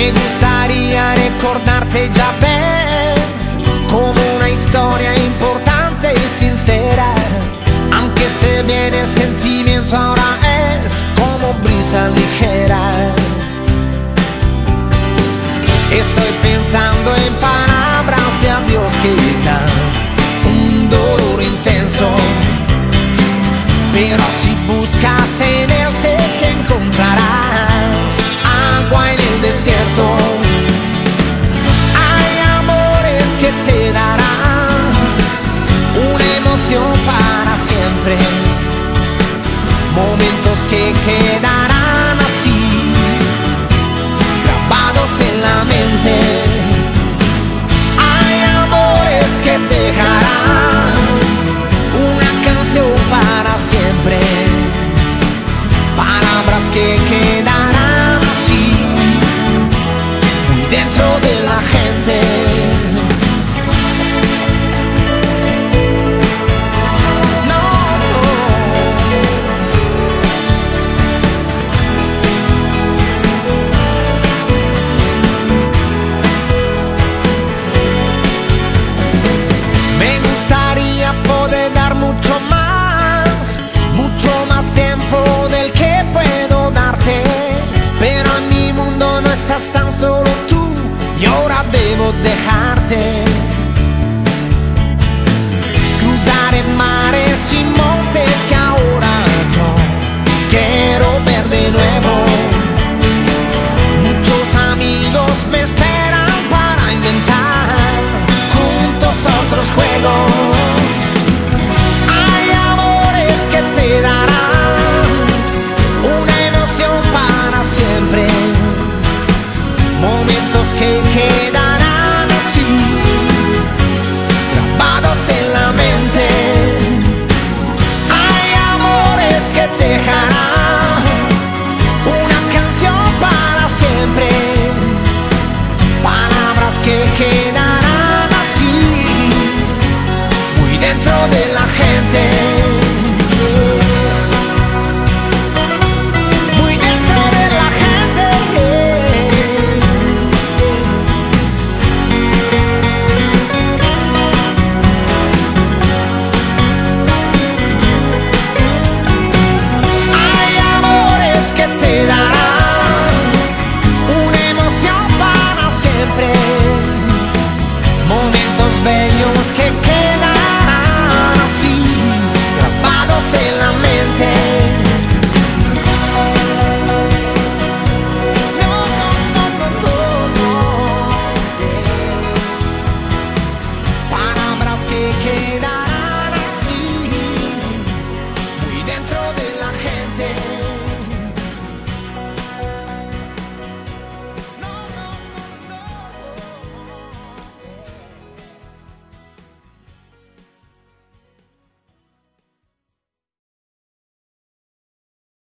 Me gustaría recordarte, ya ves, como una historia importante y sincera. Aunque se viene el sentimiento, ahora es como brisa ligera. Estoy pensando en palabras de adiós que dan un dolor intenso, pero si buscas en él sé que encontrarás agua en el desierto. Hay amores que te darán una emoción para siempre, momentos que quedarán así grabados en la mente. Hay amores que dejarán una canción para siempre, palabras que quedan